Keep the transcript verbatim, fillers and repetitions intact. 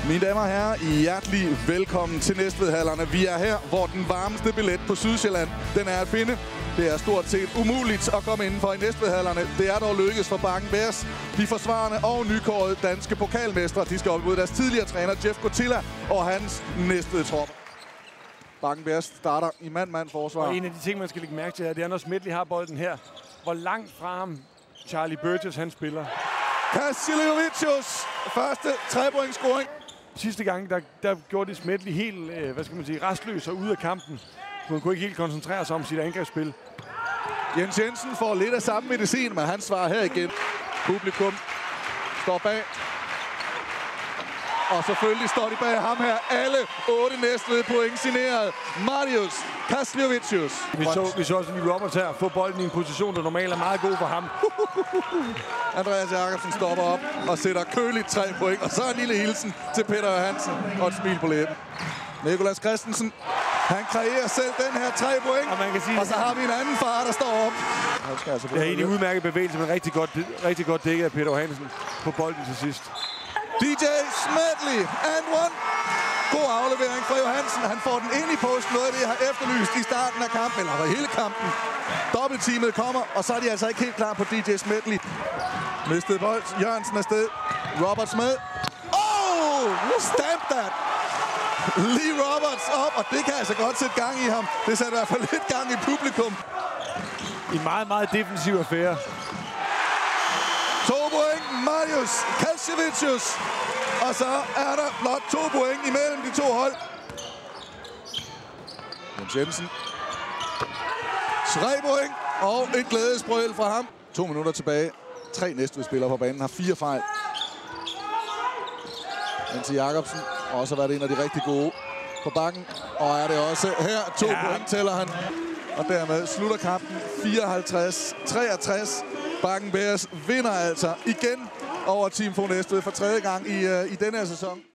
Mine damer og herrer, hjertelig velkommen til Næstvedhallerne. Vi er her, hvor den varmeste billet på Sydsjælland, den er at finde. Det er stort set umuligt at komme indenfor i Næstvedhallerne. Det er dog lykkedes for Bakken Bears. De forsvarende og nykårede danske pokalmestre, de skal op mod deres tidligere træner Jeff Gotilla og hans Næstved trop. Bakken Bears starter i mand-mand-forsvar. Og en af de ting, man skal lægge mærke til, er, det er, når Smedley har bolden her. Hvor langt fra ham Charlie Burgess, han spiller. Kasiljovicius, første trepointsscoring. Sidste gang, der, der gjorde det Smedley helt, øh, hvad skal man sige, restløs og ude af kampen. Han kunne ikke helt koncentrere sig om sit angrebsspil. Jens Jensen får lidt af samme medicin, men han svarer her igen. Publikum står bag. Og selvfølgelig står de bag ham her. Alle otte Næstved point signeret. Marius Kasiljovicius. Vi så, vi så også lige Roberts her få bolden i en position, der normalt er meget god for ham. Andreas Jacobsen stopper op og sætter køligt tre point. Og så en lille hilsen til Peter Johansen og et smil på læben. Nicolas Christensen, han kreerer selv den her tre point. Og, man kan sige, og så har vi en anden far, der står op. Altså det er en udmærket bevægelse, men rigtig godt, rigtig godt dækket af Peter Johansen på bolden til sidst. D J Smedley and one. God aflevering fra Johansen. Han får den ind i posten. Noget af det, jeg har efterlyst i starten af kampen, eller for hele kampen. Dobbeltteamet kommer, og så er de altså ikke helt klar på D J Smedley. Mistet bold. Jørgensen afsted. Roberts med. Oh! Stamp that! Lee Roberts op, og det kan altså godt sætte gang i ham. Det sætter i hvert fald lidt gang i publikum. En meget, meget defensiv affære. To point, Marius Kasiljovicius. Og så er der blot to point imellem de to hold. Jens Jensen. Tre point og et glædesbrøl fra ham. To minutter tilbage. Tre Næstved-spillere på banen har fire fejl. Jens Jacobsen har også været en af de rigtig gode på bakken. Og er det også her. To ja. point tæller han. Og dermed slutter kampen fireoghalvtreds treogtres. Bakken Bears vinder altså igen over Team Fo Næstved for tredje gang i, uh, i denne her sæson.